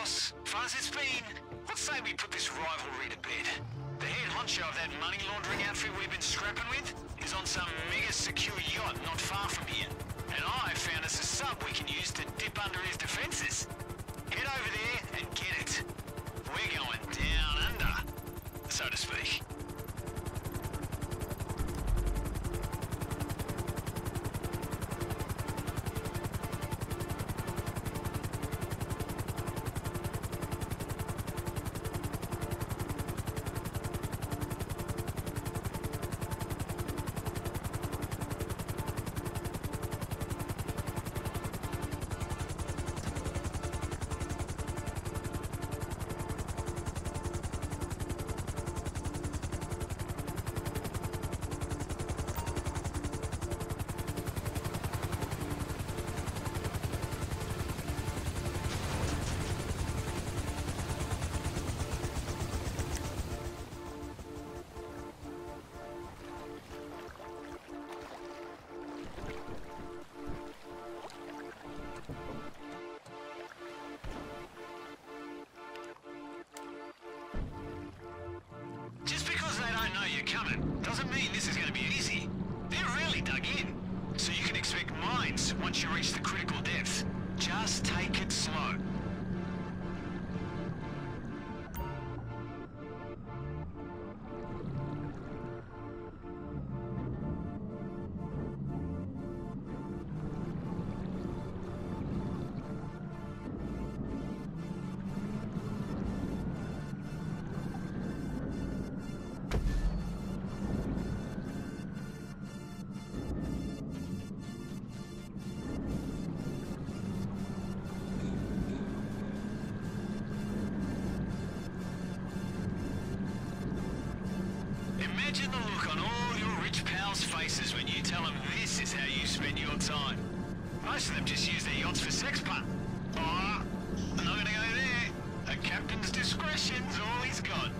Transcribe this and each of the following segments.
boss. Fun as it's been, let's say we put this rivalry to bed. The head honcho of that money laundering outfit we've been scrapping with is on some mega secure yacht not far from here. And I found us a sub we can use to dip under his defenses. Head over there and get it. We're going down under, so to speak. You're coming doesn't mean this is going to be easy. They're really dug in, so you can expect mines once you reach the critical depth. Just take it slow. Imagine the look on all your rich pals' faces when you tell them this is how you spend your time. Most of them just use their yachts for sex punt. Oh, I'm not gonna go there. A captain's discretion's all he's got.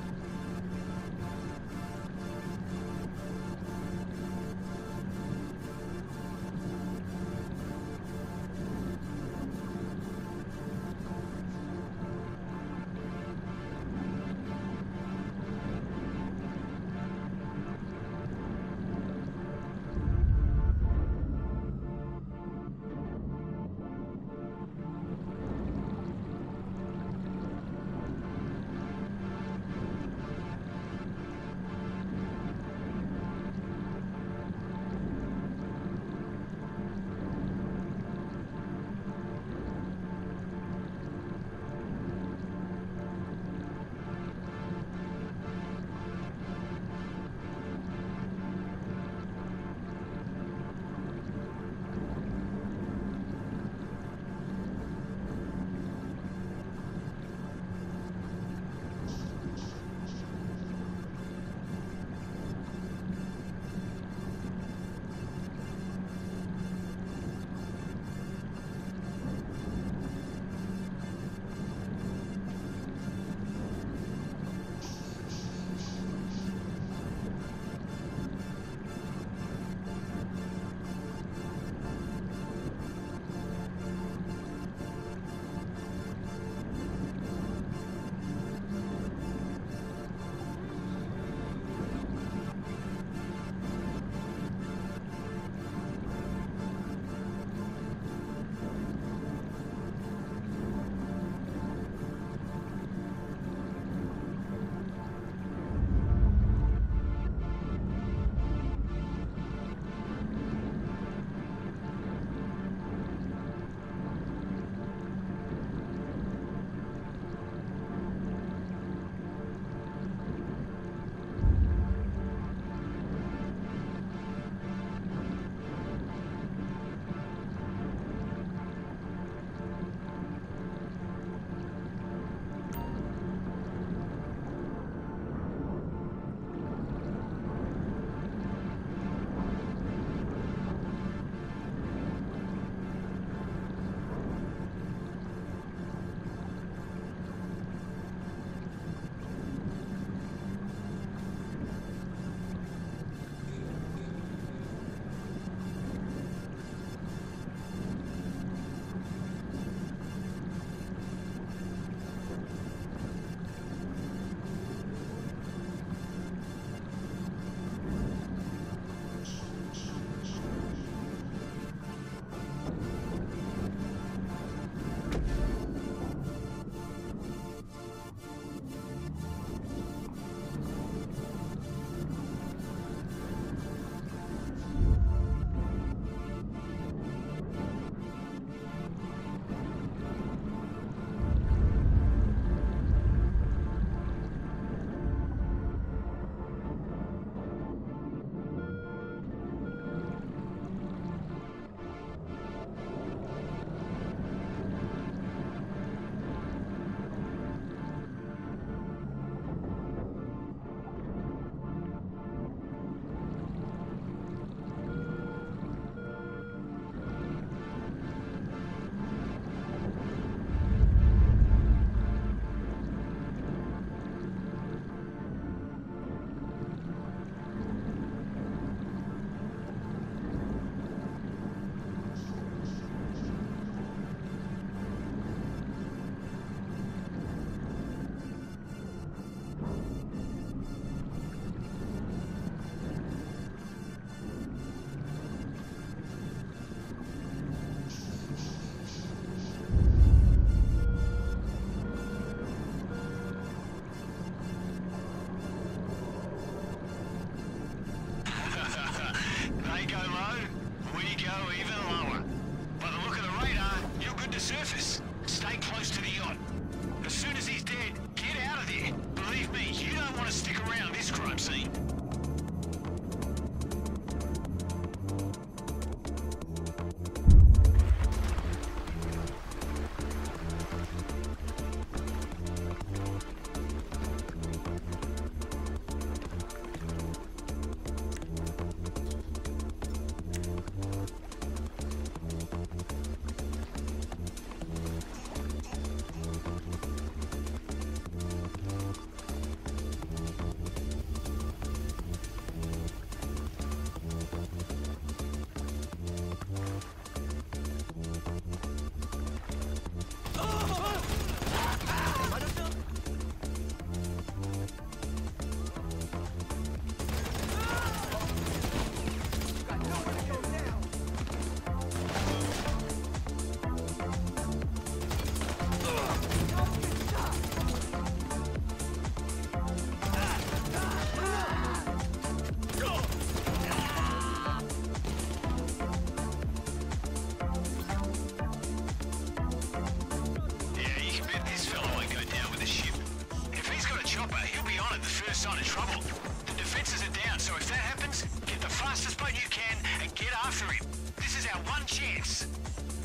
trouble. The defenses are down, so if that happens, get the fastest boat you can and get after him. This is our one chance.